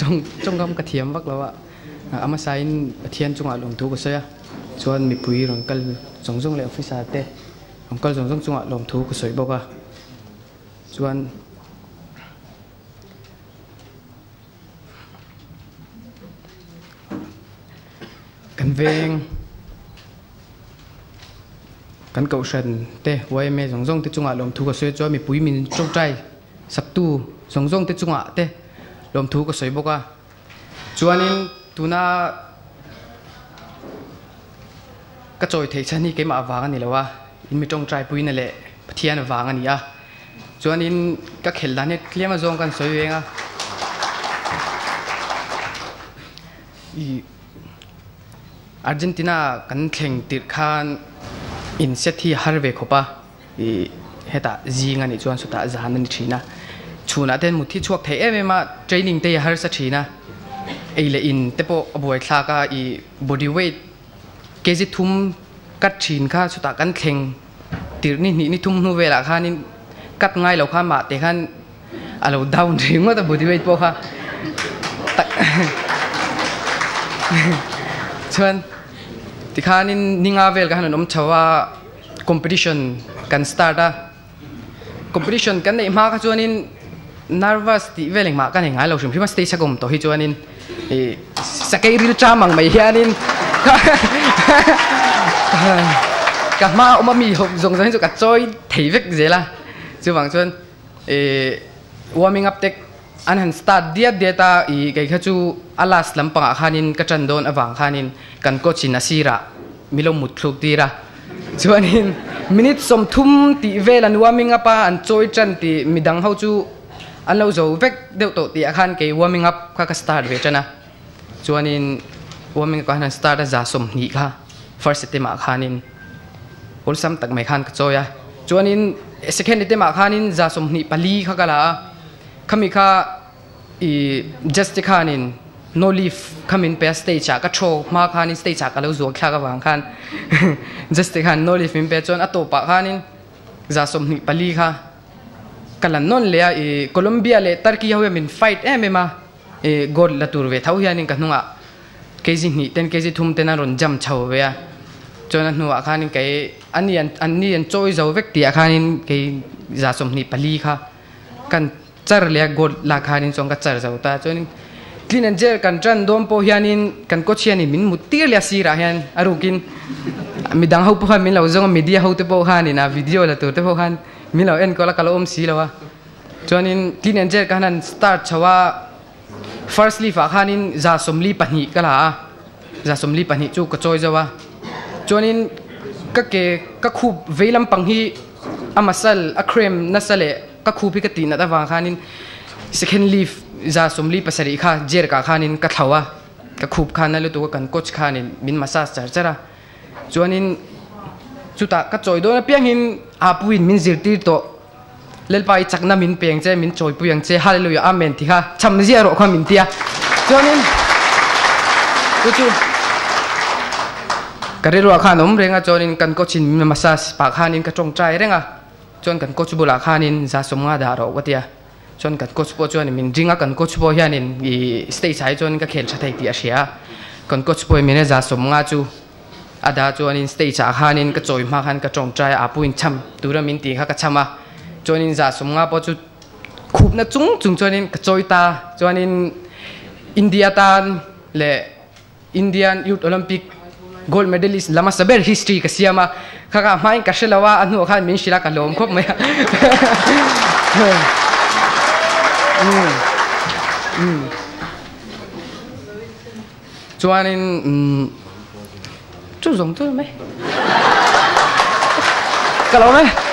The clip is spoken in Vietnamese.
trong gam cái thiam vắc lâu à ama sain thian chung alom thu ko soya chuan mi pui ron kal zong le officer te ron kal zong chung alom thu ko soi boka chuan kan veng kan cậu sần te với mẹ zong te chung alom thu ko soi chuan mi pui min trong trai sắp tu zong te chung te lom thu ko soi boka chuanin tuna cái trôi thấy chân đi cái mạ vàng này là wa in mi trong trai pui này lệ thiên vàng này à chuanin các khel đan hết clear mà zong kan soi về à Argentina kan khen tir khan in set hi harve khopa heta zinga ni chuan suta zan ni thina chuna ten muthi chuak the em ma training te har sa thina eile in tepo aboi thla ka I body weight kg thum kat thin kha suta kan khen tir ni thum nu vela khanin kat ngai lo kha ma te khan alo down ring ta body weight po kha chuan ti khanin ninga vel ka hanom chawa competition kan start a competition kan nei ma ka chuanin nervous ti veling ma kan ngai lo sim phima stage sagom to hi chuanin sakai ril cha mang mai hianin ka ma oma mi hop zong zong chu ka choi thei vek zela chu wang chuan warming up tek an han start dia data kai kha chu alas lampanga khanin ka chan don awang khanin kan ko chin asira milo mut thluk tira chuanin minute som thum ti velan warming up an choi chan ti midang ho chu an lo zo vek deuh to ti khan ke warming up kha ka start ve chana chuanin warming up han start a za som ni kha first attempt ma khanin ol sam tak mai khan ka choya chuanin second attempt ma khanin za som ni pali kha kala khami kha just khanin no leaf khamin pe stage ka tho ma khanin stage ka lo zo kha ka wang khan just khan no leaf min pe chon atopa khanin za som ni pali kha kalan non le Colombia le Turkey ho min fight emema god la tur ve thau hianin ka hnunga kg ni 10 kg thum tena ron jam chho ve a chona hnuwa khanin kai anian choi zo vek ti khanin ke za som ni pali kha kan char le god la khanin chong ka char zo ta chonin clean and jerk kan tran dom po hianin kan ko chiani min mutir le sira hian arukin midang ho po kha min lo zong media ho te po khanin na video la tur te po khan min lo en ko la kalom si lawa chonin clean and jerk kanan start chawa firstly fa khanin za somli pani kala za somli pani chu ka choi zawa chonin ka khu veilam panghi amasal a cream nasale ka khu pi ka ti na da wa khanin second leaf za somli pasari kha jer ka khanin ka thawa ka khub khana lu tu kan coach khanin min massage chara chonin chuta ka choi do na piang hin apuin min zirti to lelpai chakna min peng che min choi puyang che hallelujah amen thi kha cham zia ro kha min tia chonin chu karero khanom renga chonin kan coachin min massage pa khanin ka chong trai renga chon kan coach bula khanin za somnga da ro watia chon kan coach po chon min ringa kan coach po hianin stage hai chon ka khel chathai ti asia kan coach po min za somnga chu ada chonin stage a khanin ka choi ma khan ka chong trai apuin cham tura min ti kha ka chama chonin za somnga po chu khup na chung chonin ka choi ta chonin India tan le Indian Youth Olympic gold medalist lama saber history ka siama kha mai ka shelawa anu khan min shila ka lom khop mai chuanin chu zong tu mai ka lo mai